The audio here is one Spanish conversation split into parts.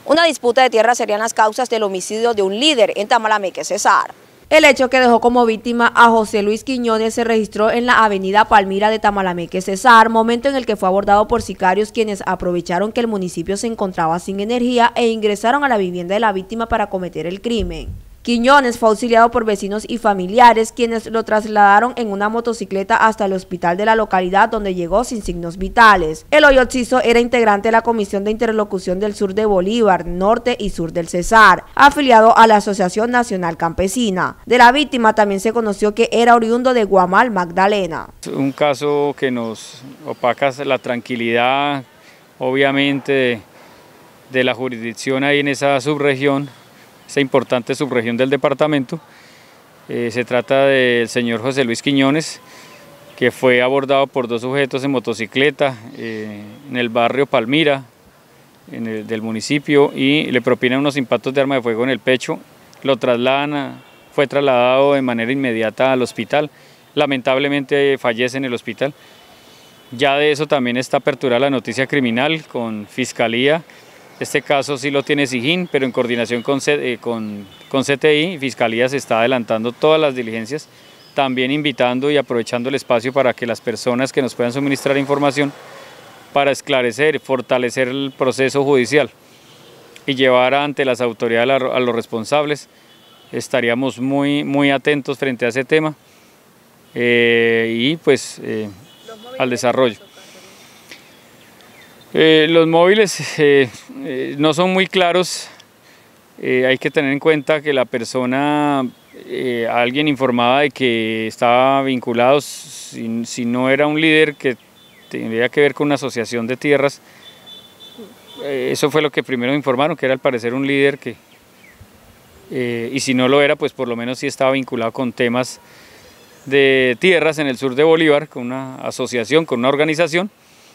Una disputa de tierra serían las causas del homicidio de un líder en Tamalameque, Cesar. El hecho que dejó como víctima a José Luis Quiñones se registró en la avenida Palmira de Tamalameque, Cesar, momento en el que fue abordado por sicarios quienes aprovecharon que el municipio se encontraba sin energía e ingresaron a la vivienda de la víctima para cometer el crimen. Quiñones fue auxiliado por vecinos y familiares, quienes lo trasladaron en una motocicleta hasta el hospital de la localidad, donde llegó sin signos vitales. Eloy Occiso era integrante de la Comisión de Interlocución del Sur de Bolívar, Norte y Sur del Cesar, afiliado a la Asociación Nacional Campesina. De la víctima también se conoció que era oriundo de Guamal, Magdalena. Un caso que nos opaca la tranquilidad, obviamente, de la jurisdicción ahí en esa subregión, esta importante subregión del departamento. Se trata del señor José Luis Quiñones, que fue abordado por dos sujetos en motocicleta en el barrio Palmira del municipio y le propinan unos impactos de arma de fuego en el pecho. Lo trasladan, fue trasladado de manera inmediata al hospital. Lamentablemente fallece en el hospital. Ya de eso también está aperturada la noticia criminal con Fiscalía. Este caso sí lo tiene SIJIN, pero en coordinación con CTI, Fiscalía se está adelantando todas las diligencias, también invitando y aprovechando el espacio para que las personas que nos puedan suministrar información para esclarecer, fortalecer el proceso judicial y llevar ante las autoridades a los responsables. Estaríamos muy atentos frente a ese tema y pues al desarrollo. Los móviles no son muy claros, hay que tener en cuenta que la persona, alguien informaba de que estaba vinculado, si no era un líder que tendría que ver con una asociación de tierras, eso fue lo que primero informaron, que era al parecer un líder que, y si no lo era, pues por lo menos sí estaba vinculado con temas de tierras en el sur de Bolívar, con una asociación, con una organización.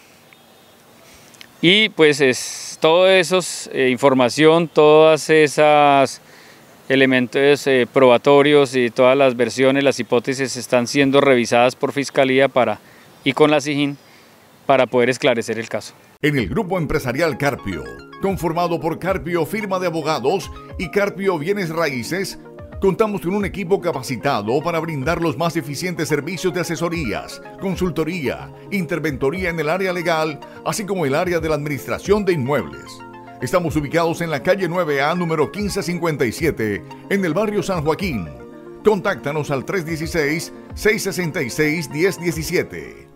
Y pues todo eso, información, todas esas elementos probatorios y todas las versiones, las hipótesis están siendo revisadas por Fiscalía y con la SIJIN para poder esclarecer el caso. En el grupo empresarial Carpio, conformado por Carpio Firma de Abogados y Carpio Bienes Raíces, contamos con un equipo capacitado para brindar los más eficientes servicios de asesorías, consultoría, interventoría en el área legal, así como el área de la administración de inmuebles. Estamos ubicados en la calle 9A, número 1557, en el barrio San Joaquín. Contáctanos al 316-666-1017.